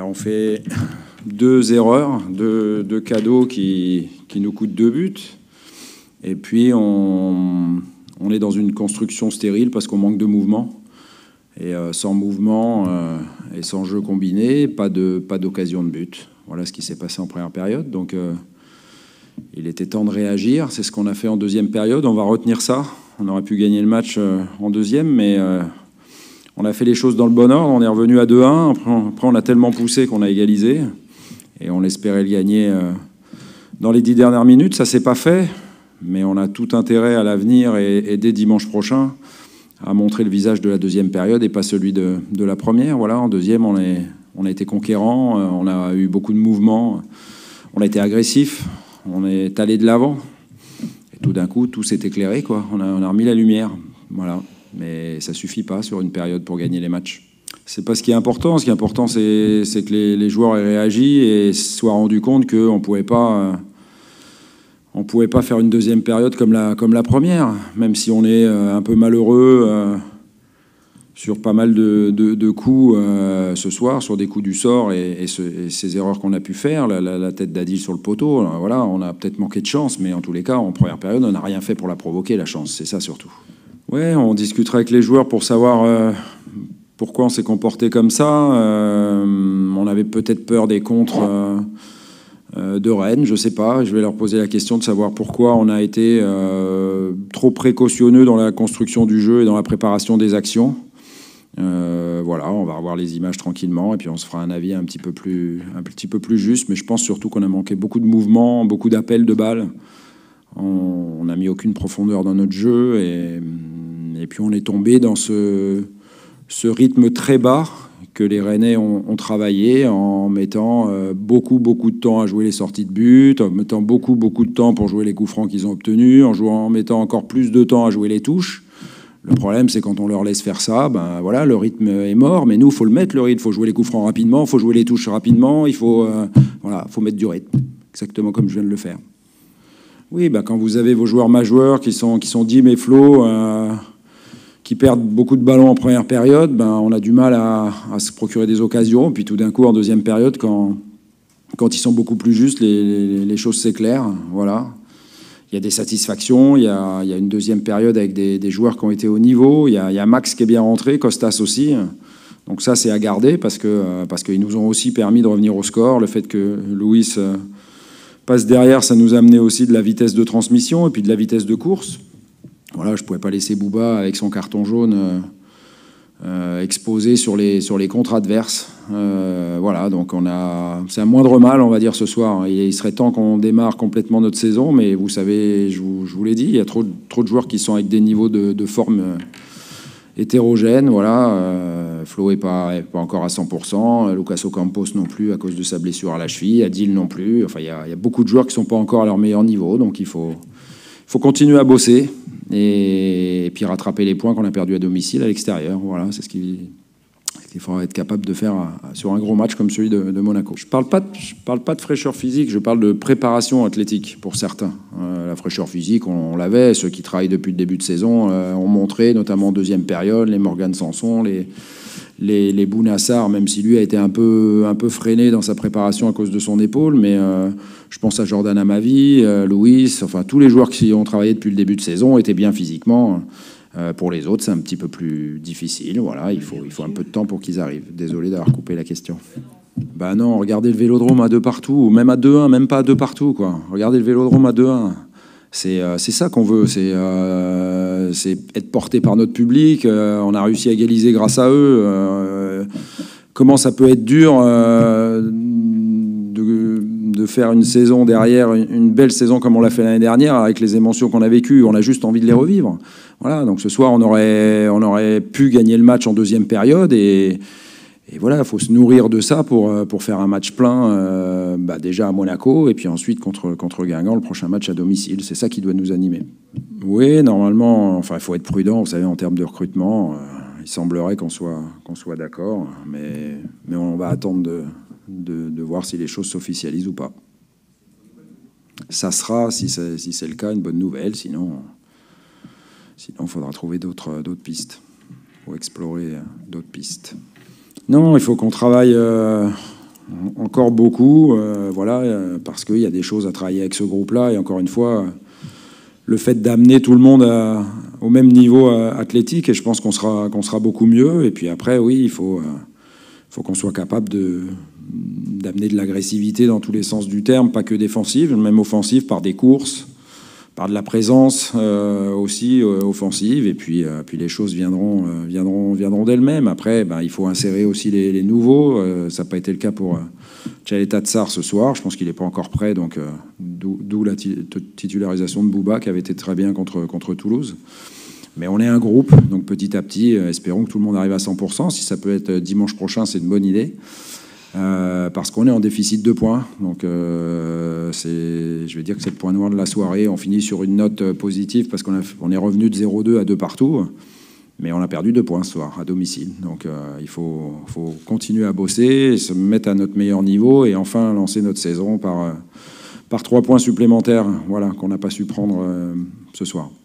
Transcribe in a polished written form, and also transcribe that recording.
Alors on fait 2 erreurs, deux cadeaux qui nous coûtent 2 buts. Et puis on est dans une construction stérile parce qu'on manque de mouvement. Et sans mouvement et sans jeu combiné, pas d'occasion de but. Voilà ce qui s'est passé en première période. Donc il était temps de réagir. C'est ce qu'on a fait en deuxième période. On va retenir ça. On aurait pu gagner le match en deuxième, mais on a fait les choses dans le bon ordre. On est revenu à 2-1. Après, on a tellement poussé qu'on a égalisé. Et on espérait le gagner dans les 10 dernières minutes. Ça ne s'est pas fait. Mais on a tout intérêt à l'avenir et dès dimanche prochain à montrer le visage de la deuxième période et pas celui de la première. Voilà, en deuxième, on a été conquérant. On a eu beaucoup de mouvements. On a été agressif. On est allé de l'avant. Et tout d'un coup, tout s'est éclairé, quoi. On a remis la lumière. Voilà. Mais ça suffit pas sur une période pour gagner les matchs. C'est pas ce qui est important. Ce qui est important, c'est que les joueurs aient réagi et se soient rendus compte qu'on pouvait pas faire une deuxième période comme la première, même si on est un peu malheureux sur pas mal de coups ce soir, sur des coups du sort et ces erreurs qu'on a pu faire, la tête d'Adil sur le poteau. Voilà, on a peut-être manqué de chance, mais en tous les cas, en première période, on n'a rien fait pour la provoquer, la chance. C'est ça surtout. Ouais, on discutera avec les joueurs pour savoir pourquoi on s'est comporté comme ça. On avait peut-être peur des contres de Rennes, je sais pas. Je vais leur poser la question de savoir pourquoi on a été trop précautionneux dans la construction du jeu et dans la préparation des actions. Voilà, on va revoir les images tranquillement et puis on se fera un avis un petit peu plus juste. Mais je pense surtout qu'on a manqué beaucoup de mouvements, beaucoup d'appels de balles. On n'a mis aucune profondeur dans notre jeu et puis on est tombé dans ce rythme très bas que les Rennais ont travaillé en mettant beaucoup de temps à jouer les sorties de but, en mettant beaucoup de temps pour jouer les coups francs qu'ils ont obtenus, en mettant encore plus de temps à jouer les touches. Le problème, c'est quand on leur laisse faire ça, ben voilà, le rythme est mort. Mais nous, il faut le mettre, le rythme. Il faut jouer les coups francs rapidement, il faut jouer les touches rapidement, il faut mettre du rythme, exactement comme je viens de le faire. Oui, ben quand vous avez vos joueurs majeurs qui sont Dim et Flo, qui perdent beaucoup de ballons en première période, ben on a du mal à se procurer des occasions. Puis tout d'un coup, en deuxième période, quand ils sont beaucoup plus justes, les choses s'éclairent. Voilà. Il y a des satisfactions. Il y a une deuxième période avec des joueurs qui ont été au niveau. Il y a Max qui est bien rentré, Costas aussi. Donc ça, c'est à garder parce qu'ils nous ont aussi permis de revenir au score. Le fait que Louis passe derrière, ça nous a amené aussi de la vitesse de transmission et puis de la vitesse de course. Voilà, je ne pouvais pas laisser Bouba avec son carton jaune exposé sur les contres adverses. Voilà, donc c'est un moindre mal, on va dire, ce soir. Il serait temps qu'on démarre complètement notre saison, mais vous savez, je vous l'ai dit, il y a trop de joueurs qui sont avec des niveaux de forme hétérogènes. Voilà, Flo n'est pas encore à 100%, Lucas Ocampos non plus à cause de sa blessure à la cheville, Adil non plus. Enfin, il y a beaucoup de joueurs qui ne sont pas encore à leur meilleur niveau, donc il faut continuer à bosser et puis rattraper les points qu'on a perdus à domicile à l'extérieur. Voilà, c'est ce qu'il faudra être capable de faire sur un gros match comme celui de Monaco. Je parle pas de fraîcheur physique, je parle de préparation athlétique pour certains. La fraîcheur physique, on l'avait. Ceux qui travaillent depuis le début de saison ont montré, notamment en deuxième période, les Morgan Sanson, les Bounassar, même si lui a été un peu freiné dans sa préparation à cause de son épaule, mais je pense à Jordan Amavi, Louis, enfin tous les joueurs qui ont travaillé depuis le début de saison étaient bien physiquement. Pour les autres, c'est un petit peu plus difficile. Voilà, il faut un peu de temps pour qu'ils arrivent. Désolé d'avoir coupé la question. Bah non, regardez le Vélodrome à 2 partout, ou même à 2-1, même pas à 2 partout, quoi. Regardez le Vélodrome à 2-1. C'est ça qu'on veut, c'est être porté par notre public. On a réussi à égaliser grâce à eux. Comment ça peut être dur de faire une saison derrière, une belle saison comme on l'a fait l'année dernière, avec les émotions qu'on a vécues, on a juste envie de les revivre. Voilà, donc ce soir, on aurait pu gagner le match en deuxième période et voilà, il faut se nourrir de ça pour faire un match plein, déjà à Monaco, et puis ensuite contre Guingamp, le prochain match à domicile. C'est ça qui doit nous animer. Oui, normalement, enfin, il faut être prudent, vous savez, en termes de recrutement. Il semblerait qu'on soit d'accord, mais on va attendre de voir si les choses s'officialisent ou pas. Ça sera, si c'est le cas, une bonne nouvelle. Sinon, il faudra trouver d'autres pistes ou explorer d'autres pistes. Non, il faut qu'on travaille Encore beaucoup, voilà, parce qu'il y a des choses à travailler avec ce groupe-là. Et encore une fois, le fait d'amener tout le monde au même niveau athlétique, et je pense qu'on sera beaucoup mieux. Et puis après, oui, il faut qu'on soit capable d'amener de l'agressivité dans tous les sens du terme, pas que défensive, même offensive, par des courses, par de la présence aussi offensive. Et puis les choses viendront d'elles-mêmes. Après, il faut insérer aussi les nouveaux. Ça n'a pas été le cas pour Tchaleta Tsar ce soir. Je pense qu'il n'est pas encore prêt, donc d'où la titularisation de Bouba, qui avait été très bien contre Toulouse. Mais on est un groupe, donc petit à petit, espérons que tout le monde arrive à 100%. Si ça peut être dimanche prochain, c'est une bonne idée. Parce qu'on est en déficit de points. Donc je vais dire que c'est le point noir de la soirée. On finit sur une note positive parce qu'on est revenu de 0-2 à 2 partout. Mais on a perdu 2 points ce soir à domicile. Donc il faut continuer à bosser, se mettre à notre meilleur niveau et enfin lancer notre saison par 3 points supplémentaires, voilà, qu'on n'a pas su prendre ce soir.